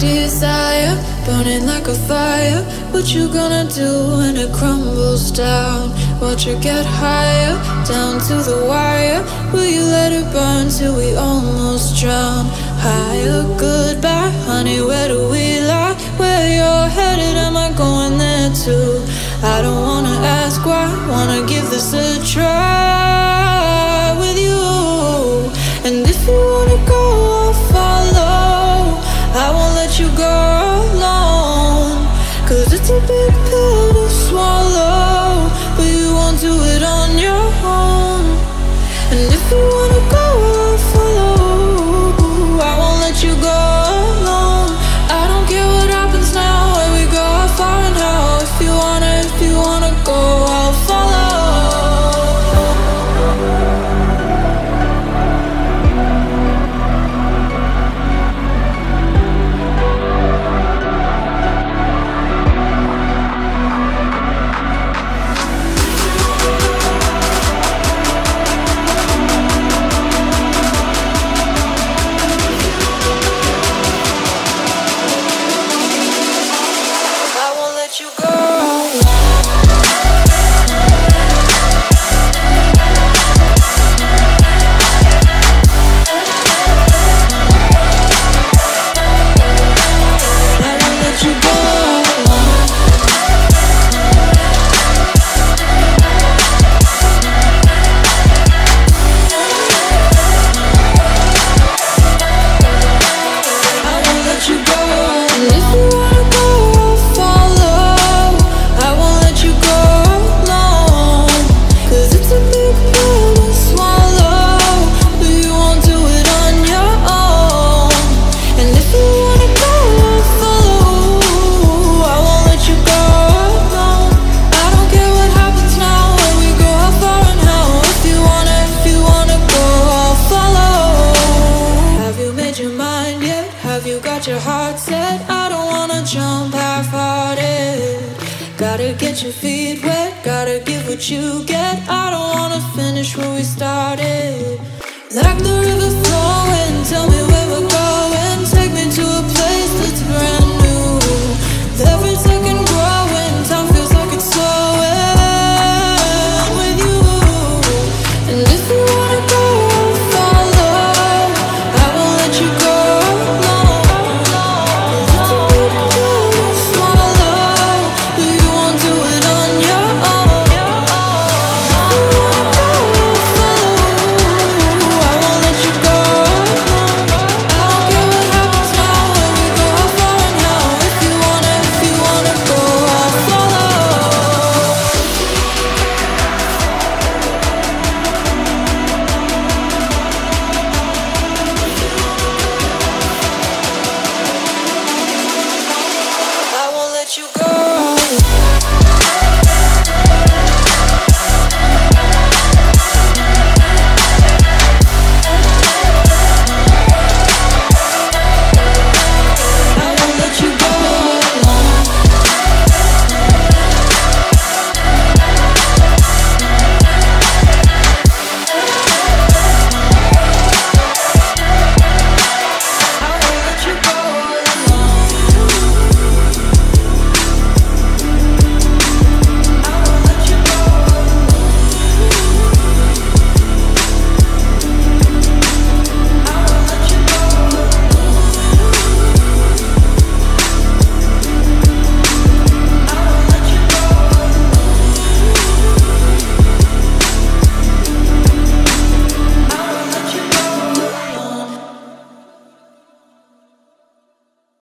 desire, burning like a fire. What you gonna do when it crumbles down? Watch it get higher, down to the wire. Will you let it burn till we almost drown? Higher, goodbye, honey, where do we lie? Where you're headed, am I going there too? I don't wanna ask why, wanna give this a try with you. And if you wanna go, I'll follow. I won't let you go alone, 'cause it's a big pill to swallow, but you won't do it on your own. And if you wanna go, I'll follow. I won't let you go alone. I don't care what happens now, where we go, how far and how. If you wanna go, I'll follow. Gotta get your feet wet, gotta give what you get.